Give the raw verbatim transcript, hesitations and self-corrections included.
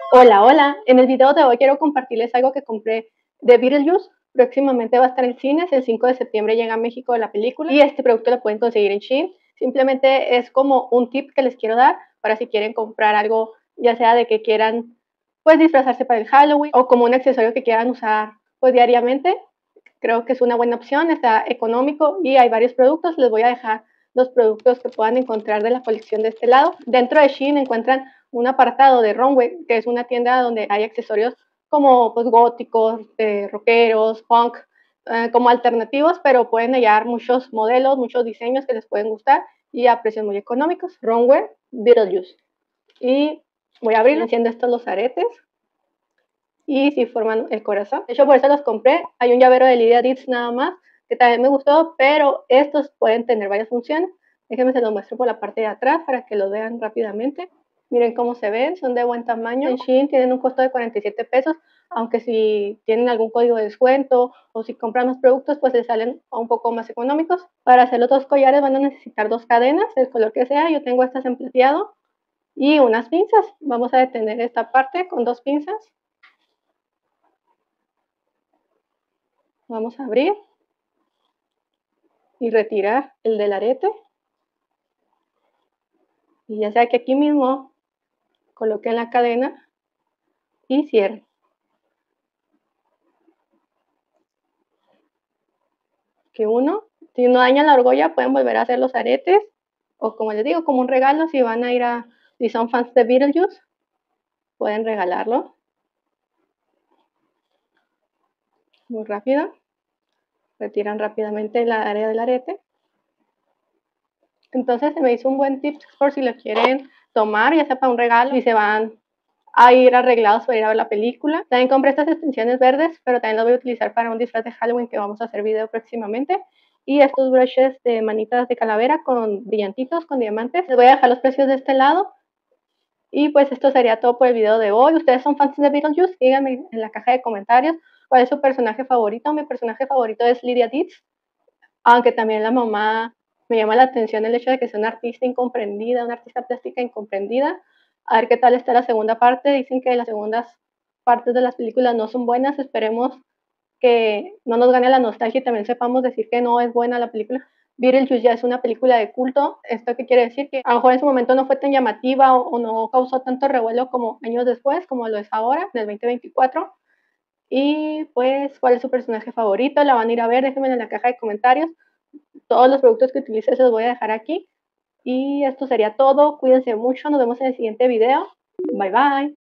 Hola, hola. En el video de hoy quiero compartirles algo que compré de Beetlejuice. Próximamente va a estar en cines. El cinco de septiembre llega a México la película y este producto lo pueden conseguir en Shein. Simplemente es como un tip que les quiero dar para si quieren comprar algo, ya sea de que quieran pues disfrazarse para el Halloween o como un accesorio que quieran usar pues diariamente. Creo que es una buena opción, está económico y hay varios productos. Les voy a dejar los productos que puedan encontrar de la colección de este lado. Dentro de Shein encuentran un apartado de Runway, que es una tienda donde hay accesorios como pues góticos, eh, rockeros, punk, eh, como alternativos, pero pueden hallar muchos modelos, muchos diseños que les pueden gustar y a precios muy económicos. Runway Beetlejuice. Y voy a abrir haciendo estos los aretes y si forman el corazón. De hecho, por eso los compré. Hay un llavero de Lydia Deetz nada más, que también me gustó, pero estos pueden tener varias funciones. Déjenme se los muestro por la parte de atrás para que los vean rápidamente. Miren cómo se ven, son de buen tamaño. En Shein tienen un costo de cuarenta y siete pesos, aunque si tienen algún código de descuento o si compran más productos, pues les salen un poco más económicos. Para hacer los dos collares van a necesitar dos cadenas, el color que sea. Yo tengo estas en plateado y unas pinzas. Vamos a detener esta parte con dos pinzas. Vamos a abrir y retirar el del arete. Y ya sea que aquí mismo coloquen la cadena y cierren. Que uno, si no dañan la argolla, pueden volver a hacer los aretes. O como les digo, como un regalo, si van a ir a, si son fans de Beetlejuice, pueden regalarlo. Muy rápido. Retiran rápidamente la área del arete. Entonces se me hizo un buen tip por si lo quieren tomar, ya sea para un regalo, si se van a ir arreglados para ir a ver la película. También compré estas extensiones verdes, pero también las voy a utilizar para un disfraz de Halloween que vamos a hacer video próximamente. Y estos brushes de manitas de calavera con brillantitos, con diamantes. Les voy a dejar los precios de este lado. Y pues esto sería todo por el video de hoy. ¿Ustedes son fans de Beetlejuice? Díganme en la caja de comentarios cuál es su personaje favorito. Mi personaje favorito es Lydia Deetz, aunque también la mamá me llama la atención el hecho de que sea una artista incomprendida, una artista plástica incomprendida. A ver qué tal está la segunda parte. Dicen que las segundas partes de las películas no son buenas. Esperemos que no nos gane la nostalgia y también sepamos decir que no es buena la película. Beetlejuice ya es una película de culto. ¿Esto qué quiere decir? Que a lo mejor en su momento no fue tan llamativa o, o no causó tanto revuelo como años después, como lo es ahora, en el veinte veinticuatro. Y pues, ¿cuál es su personaje favorito? La van a ir a ver, déjenme en la caja de comentarios. Todos los productos que utilice se los voy a dejar aquí. Y esto sería todo. Cuídense mucho. Nos vemos en el siguiente video. Bye bye.